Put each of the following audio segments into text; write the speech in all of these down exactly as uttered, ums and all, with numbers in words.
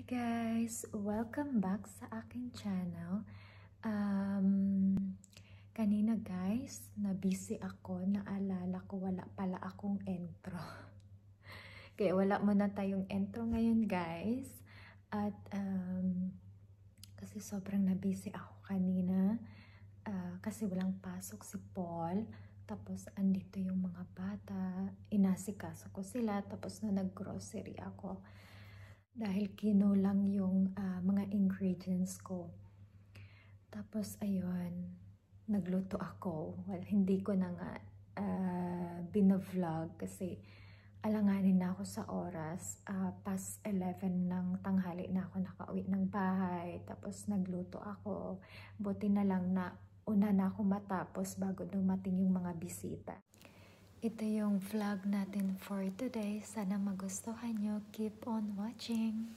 guys! Welcome back sa aking channel. Um, kanina guys, na-busy ako. Naalala ko wala pala akong intro. Kaya wala muna tayong intro ngayon guys. At um, kasi sobrang na-busy ako kanina. Uh, kasi walang pasok si Paul. Tapos andito yung mga bata. Inasikaso ko sila. Tapos na nag-grocery ako. Dahil kinulang yung uh, mga ingredients ko. Tapos ayun, nagluto ako. Well, hindi ko na nga uh, binavlog kasi alanganin na ako sa oras. Uh, past eleven ng tanghali na ako nakauwi ng bahay. Tapos nagluto ako. Buti na lang na una na ako matapos bago dumating yung mga bisita. Ito yung vlog natin for today. Sana magustuhan nyo. Keep on watching.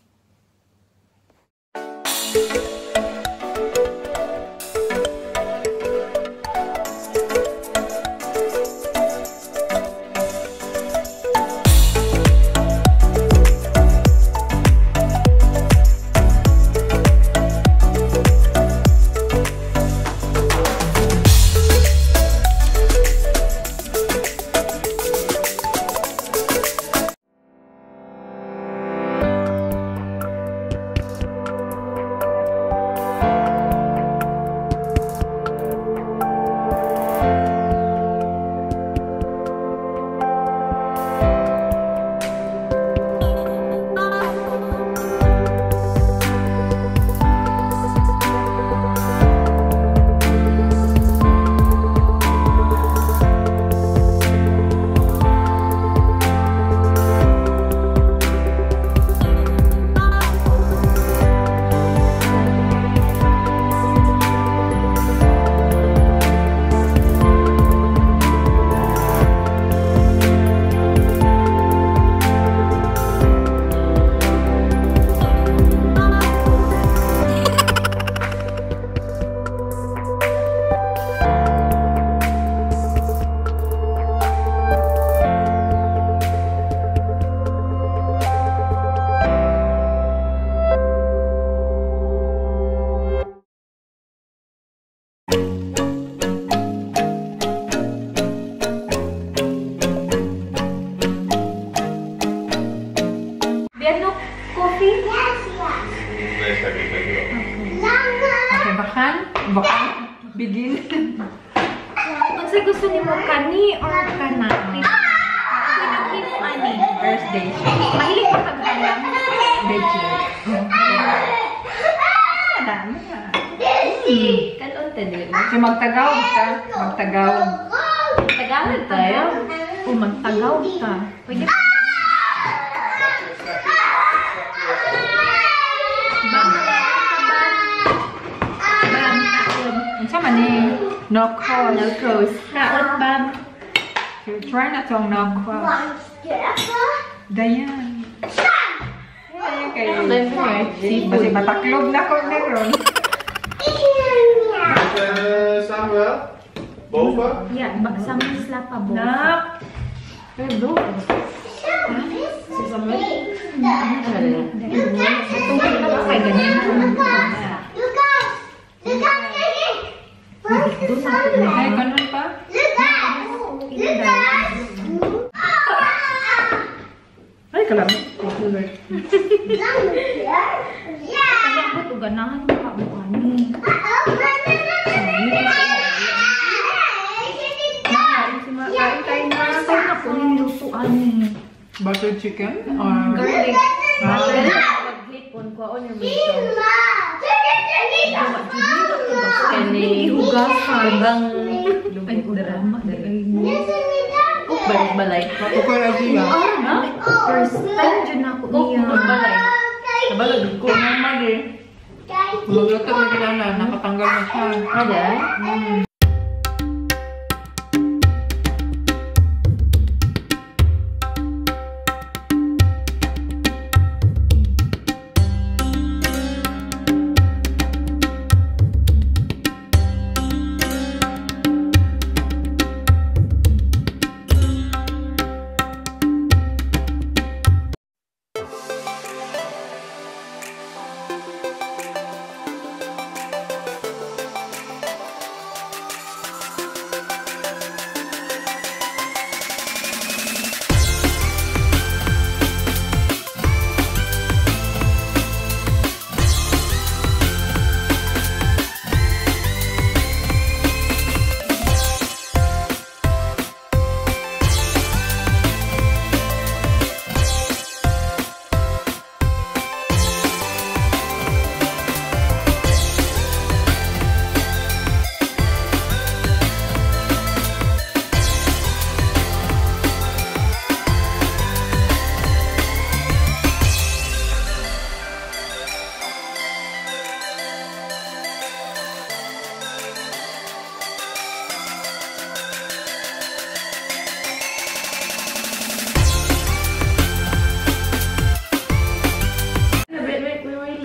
Baka begin. Kasi gusto ni mo kani or kanani? Pinagin mo ani? Thursday. Mahilig ka kagalang? Medyo. Madami ka. Kanon tali. So magtagawag ka. Magtagawag. Magtagawag tayo? O magtagawag ka. Pwede ka. Sama ni no call, no cause. Kaot bam. So try na tong no call. Dayan. Dayan kayo. Kasi mataklog na ko meron. Samuel? Boven? Ja, Samuel slaap pa boven. Nak. Eh, bro. Si Samuel? Tungkol na ba kayo ganyan? Doon sa atin na. Ay, ganun pa? Ay, kalam. Kaya ko ito ganahan mo ka mo ani. Kain tayo na. Kain na po yung luto ani. Butter chicken? Or... Garlic. Garlic. Pag-hipon ko on yung meat. Kani hugasan bang ay drama dai kuk balik-balik Ako lagi ba? ah first time dyan ako niya Balay. Nabalag ko naman eh. Magluto na sila na. Nakatanggal na siya. ada Hmm.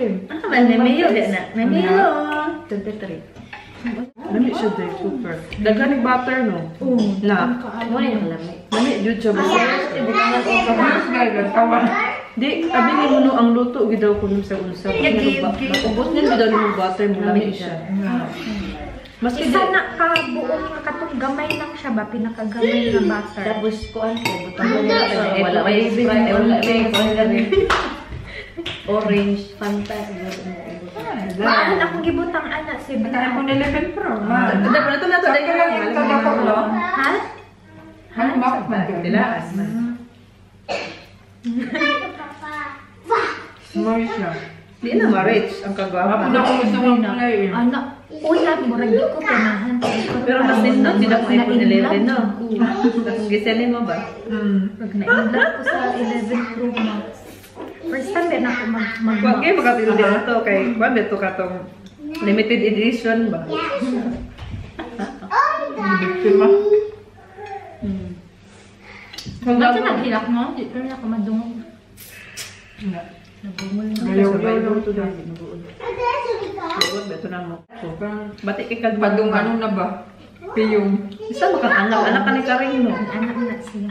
Babe. Ano ba? Namiyo din na. Namiyo. twenty-three. Lami siya din, super. Daghan ni butter, no? Oo. Na. Mo na yung lamig. Lami, yun siya. Kamulos guys, kawan. Di, abi ni mo no, ang luto, gidaw ko nung sa unsa. Ubos niya, gidaw ni mo butter mo, lami siya. Mas Isa na ka buong katong gamay lang siya ba? Pinakagamay na butter. Tapos kuan ko. Butang mo na. Wala may Sprite. Wala may orange. Fanta. Maan akong gibutang ana si Kaya ko Bina. eleven Pro. Dada pa na ito na ito. Sakto lang yung tada ko, no? Ha? Ano bakit ba? Tilaas na. Sumawi siya. Di na ma-rich ang Ako kagwapa. na ako gusto mong kulay eh. Ano? Ulan mo rin ko kanahan. Pero mas nindot, di na ko iPhone eleven, no? Kung giselin mo ba? Hmm. Pag na-inlove ko sa eleven Pro Max. First time din ako mag mag Huwag kayo makatilo din ito kay Juan, ito ka tong limited edition ba? Biktima. Hmm. Ba't siya naghilak mo? Di ko na ako madungog. Nabungol na. Ayaw, Sa ayaw, Bible ayaw. to dahil nabuod. Nabuod, beto na mo. So, bati kay Padung kagpadung ano na ba? Piyong. Isa mo kang anak, anak ka ni Karing mo. Anak na siya.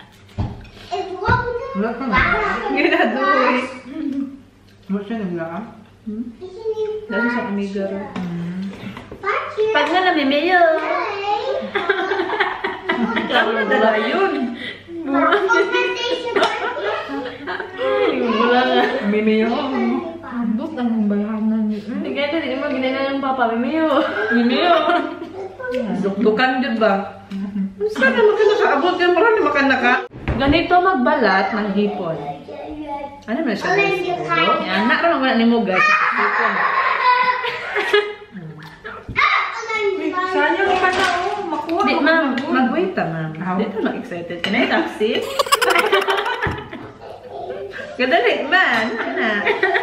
Wala ka na. Ginadoy. Mo siya naglaan? Hmm? Dahil sa amiga rin. Pag nga namimiyo. Tama na dala yun. Wala nga. Mimiyo. Abot ang bayanan niya. Hindi kaya hindi mo ginagawa ng papa. Mimiyo. Mimiyo. Dukdukan yun ba? Sana maka nakaabot yun. Marami maka naka. Ganito magbalat ng hipon. Ano na siya? Yan, na rin mga ni mo guys. Hipon. Saan yung ka na oh? Makuha Di ko ma'am, na good. mag-wait ta ma'am. How? Di ka mag-excited. Can I taxi? Kadali man. Ana.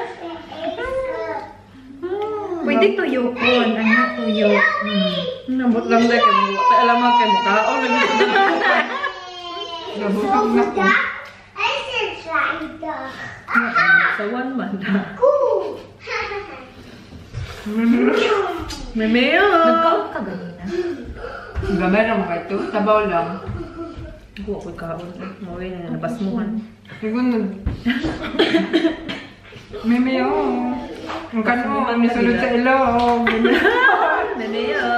Pwede tuyokon. Anak tuyok. Nambot lang dahil kayo. Wala alam mo kayo. Kaon. Nabutog na ko. Sawan man. Mimeo. Nagkaon ka ganina. Gamay na mga ito. Sabaw lang. Ako ako'y kaon. Mawin na napasmuhan. Siguro nag... Mimiyo. Ang kano, ang nisulod sa ilong. Mimeo.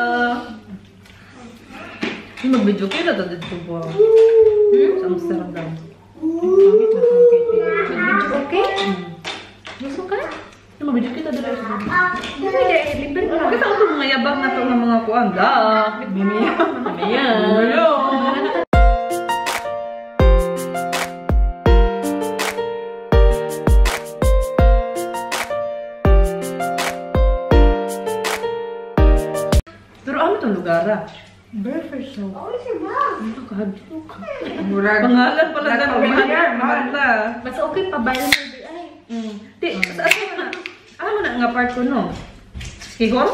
Mag-video kayo na ito dito ba? Sa Amsterdam. Pangit na itong K T V. Video okay? Gusto ka? Mag-video kita dito. Pwede, libre ka. Bakit ako itong mga yabang na ito ng mga kuan? Da! Mimiyo. Mimeo. Pero ano itong lugar ah? Burger show. Ano kahadlok? Murag. Pangalan pala Lahat na familiar, Manda. Mas okay pa ba yun? Ay. Di, sa ano na? Ano na nga part ko no? Higol?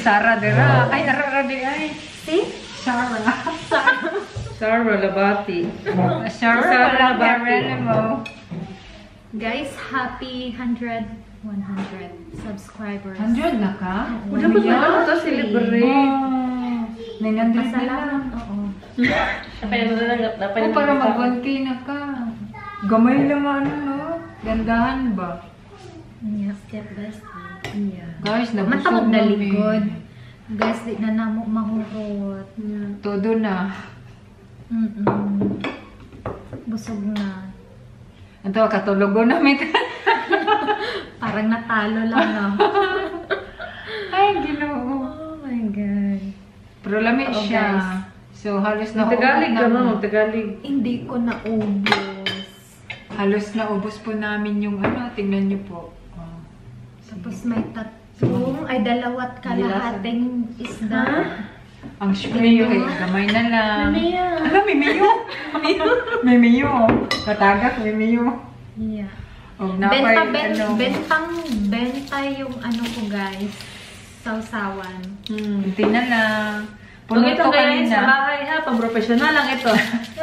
Sarah dira. Ay, narara di ay. Si? Sarah. Sarah Labati. Sarah, Sarah wala Labati. mo. Guys, happy one hundred, one hundred subscribers. Hundred na ka? Wala ba na ako to celebrate? Ninandred na lang. Pasalamat, oo. Dapat yung mga dapat Oh, para mag one K na ka. Gamay lang ano, no? Gandahan ba? Yeah, step by step. Yeah. Guys, nabusog Matamag na kami. likod. Guys, di na namo mahurot. Todo na. Mm-mm. Busog na. Ito, katulugo namin. Parang natalo lang, no? Ay, ginoo. Oh my God. Pero lamig Oo, siya. guys. So, halos na Tagalog ka ubos mo, na- Tagalog. Hindi ko naubos. Halos na ubos po namin yung ano. Tingnan niyo po. Oh. Tapos may tatlong, ay dalawat kalahating isda. Ang shmeyo eh. Gamay na lang. Alam, may miyo. May miyo. Katagak, may miyo. Yeah. Oh, Benta, napay, ben, ano. bentang, benta yung ano ko, guys. Sausawan. Hmm, hindi na lang. Huwag Puno itong to gayahin sa kanina. bahay ha, pang-professional lang ito.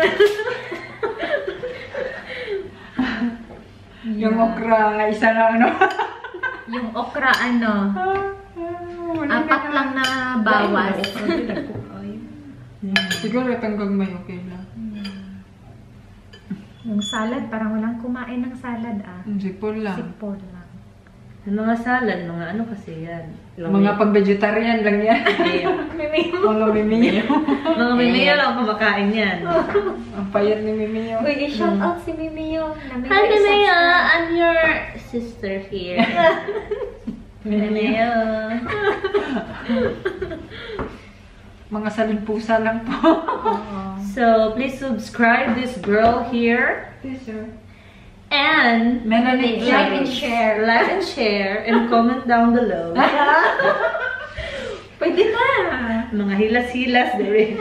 Yung okra, isa na ano. Yung okra, ano, Wala apat na. lang na bawas. Siguro itong gagmay, okay lang. Yung salad, parang walang kumain ng salad, ah. Sipol lang. Sipol lang. Yung mga salad, mga ano kasi yan. Mga pang-vegetarian lang yan. Mga mimiyo. Mga mimiyo lang kumakain yan. Ang payat ni Mimiyo. Uy, i-shout out si Mimiyo. na may Hi, Mimiyo! subscribe. I'm your sister here. Mimiyo. Mga salimpusa lang po. So, please subscribe this girl here. Yes, sir. And Melanie Like and James. share. like and share and comment down below. Pwede na. Mga hilas-hilas dire.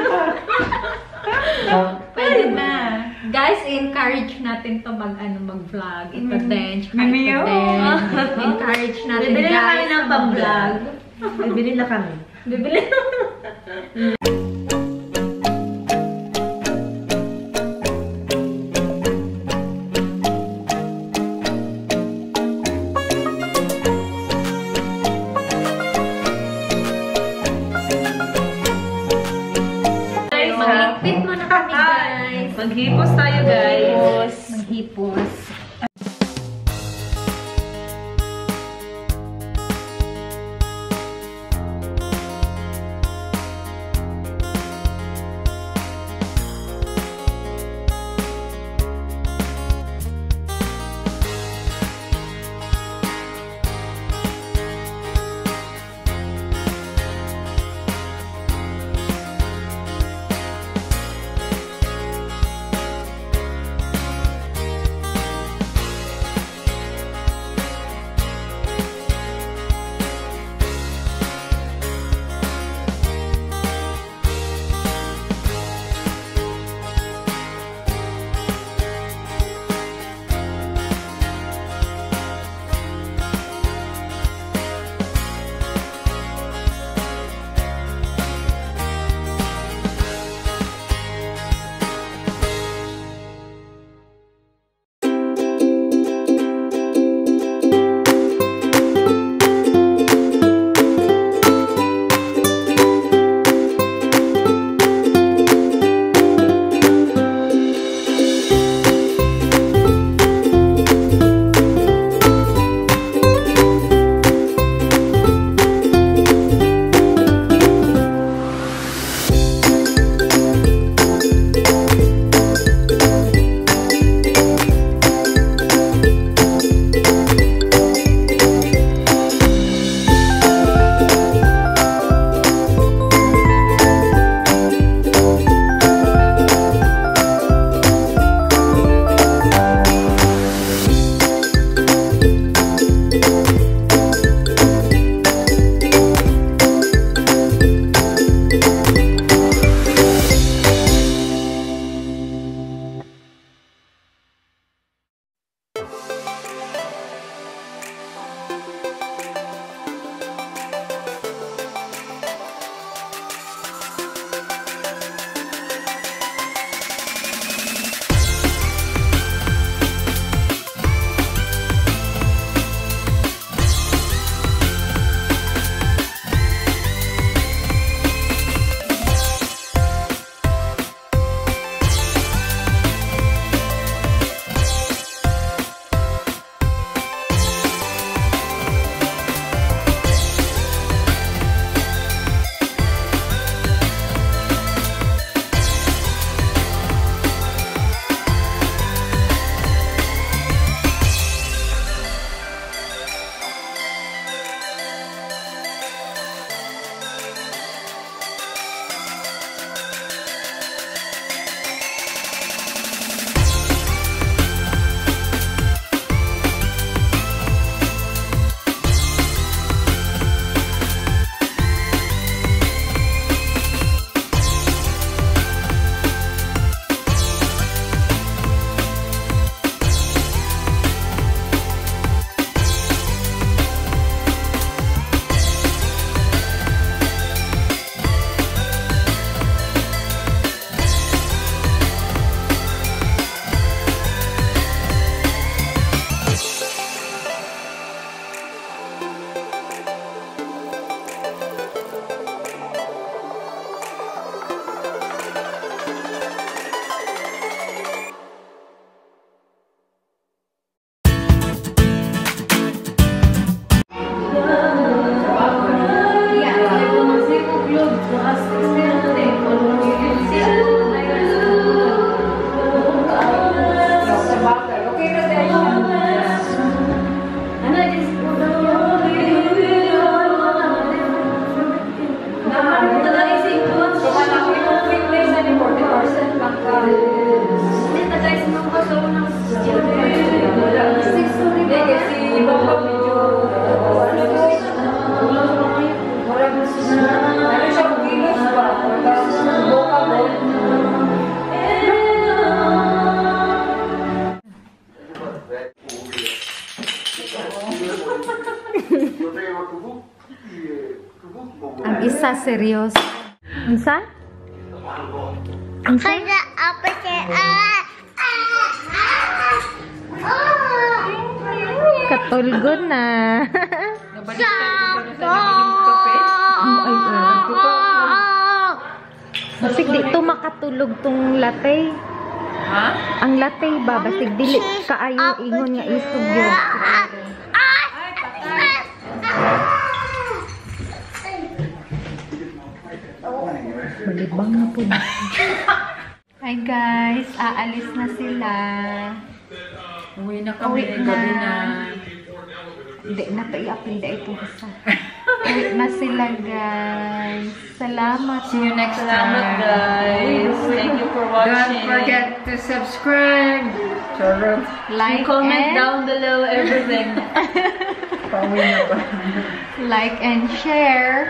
Pwede na. Guys, encourage natin to mag, ano, mag-vlog. Ito din. tsaka Mimiyo. ito din. Encourage natin, Bibili na kami guys, ng na pang-vlog. mag-vlog. Bibili na kami. Bibili. Maghigpit mo na kami, guys. Maghipos tayo, guys. Maghipos. Unsa seryoso? Unsa? Unsa? Katulgod na. Oh, ay, oh. Basig di to makatulog tong latte. Ha? Ang latte ba? Basig dili kaayo ingon nga isog yun. Malibang na po. Hi guys, aalis na sila. Uwi na kami. Uwi Gabi na. na. Hindi na pa i-apinda itong isa. Uwi na sila guys. Salamat. See you next Salamat time. guys. Thank you for watching. Don't forget to subscribe. Charot. Like Comment and down below everything. Pauwi na ba? like and share.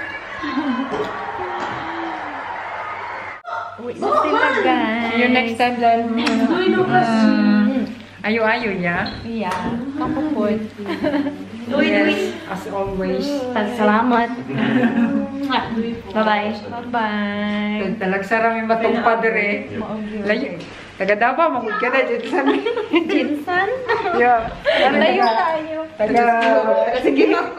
Uwi na sila guys. See you next time dahil um, ayo-ayo ya. Yeah, kapupod. Yes, as always. Salamat. Bye-bye. Bye-bye. Talagsara may matong padre. Layo. Taga Davao, magod ka na dyan sa Jinsan? Yeah. Layo tayo. Taga... Sige ako.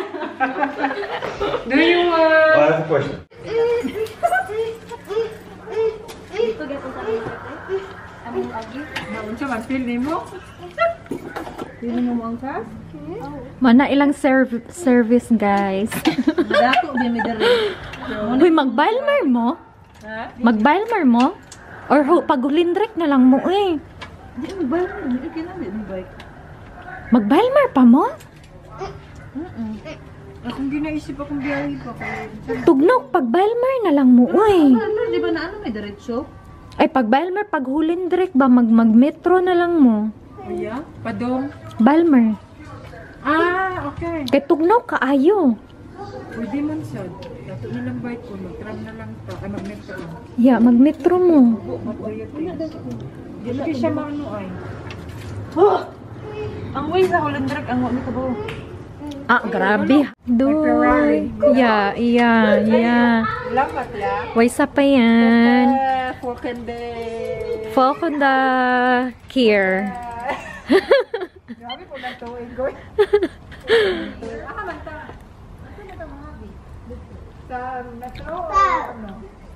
Do you I want... have a question. Naunsa mas feel ni mo? Feel mo mo ang kas? Mana ilang serv service guys. Dako bi mi diri. Uy, mag-Balmer mo? Ha? Mag-Balmer mo? Or ho, pag-ulindrek na lang mo eh. Di mo ba? Di kinami ni bike. Mag-Balmer pa mo? Akong ginaisip akong biyahe pa kayo. Tugnog, pag-Balmer na lang mo eh. Ano di ba na ano may diretso? Ay, pag-Balmer, pag-Hulindrek ba? Mag Mag-metro na lang mo. Kuya? Padong? Balmer. Ah, okay. Kay tugnog, kaayo. Pwede man sad. Dato na lang bike ko. Mag-tram na lang ta. Ay, mag-metro lang. Yeah, mag-metro mo. Mag-bayot eh. Di lagi siya maano ay. Ang way sa Hollandrek ang wala ka ba? Ah, grabe. Doy. Yeah, yeah, yeah. Lamat la. Waysa pa yan. Ah, fucking day. Fokunda Kier. Grabe po na to. Goy. Ah, manta. Sa metro o ano?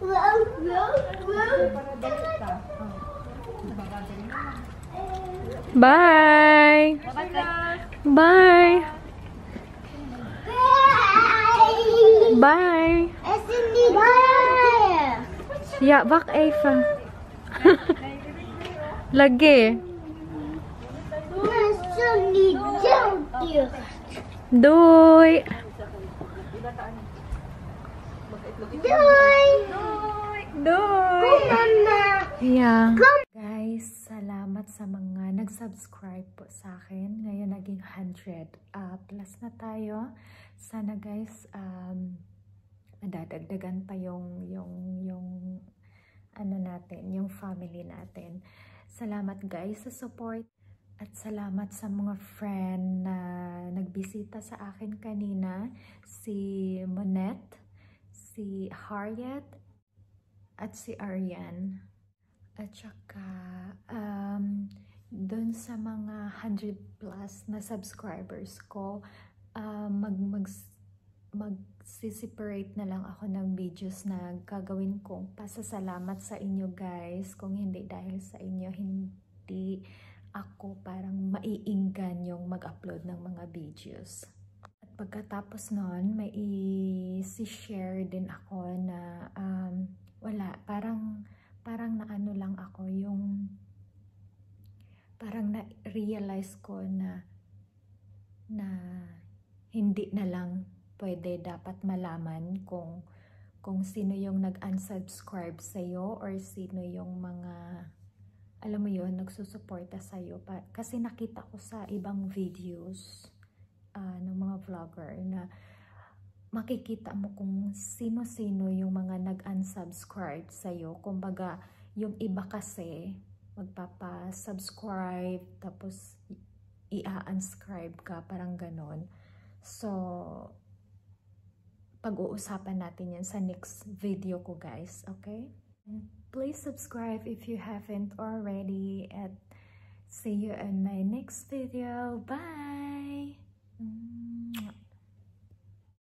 Bye. Bye. Bye. Ya, bak Eva. Lagi. Doy. Doy. Yeah. Guys, salamat sa mga nag-subscribe po sa akin. Ngayon naging one hundred uh, plus na tayo. Sana guys, um, madadagdagan pa yung, yung, yung, ano natin, yung family natin. Salamat guys sa support. At salamat sa mga friend na nagbisita sa akin kanina. Si Monette, si Harriet, at si Arian. At saka, um, dun sa mga one hundred plus na subscribers ko, uh, mag, mag, mag-separate na lang ako ng videos na gagawin kong pasasalamat sa inyo guys. Kung hindi dahil sa inyo, hindi ako parang maiinggan yung mag-upload ng mga videos. At pagkatapos nun, may i-share din ako na um, wala, parang parang naano lang ako yung parang na-realize ko na na hindi na lang pwede dapat malaman kung kung sino yung nag-unsubscribe sa'yo or sino yung mga alam mo yun, nagsusuporta sa'yo. Kasi nakita ko sa ibang videos uh, ng mga vlogger na makikita mo kung sino-sino yung mga nag-unsubscribe sa'yo. Kumbaga, yung iba kasi magpapa-subscribe tapos i-unscribe ka, parang ganon. So, pag-uusapan natin yan sa next video ko, guys. Okay? Please subscribe if you haven't already, and see you in my next video. Bye!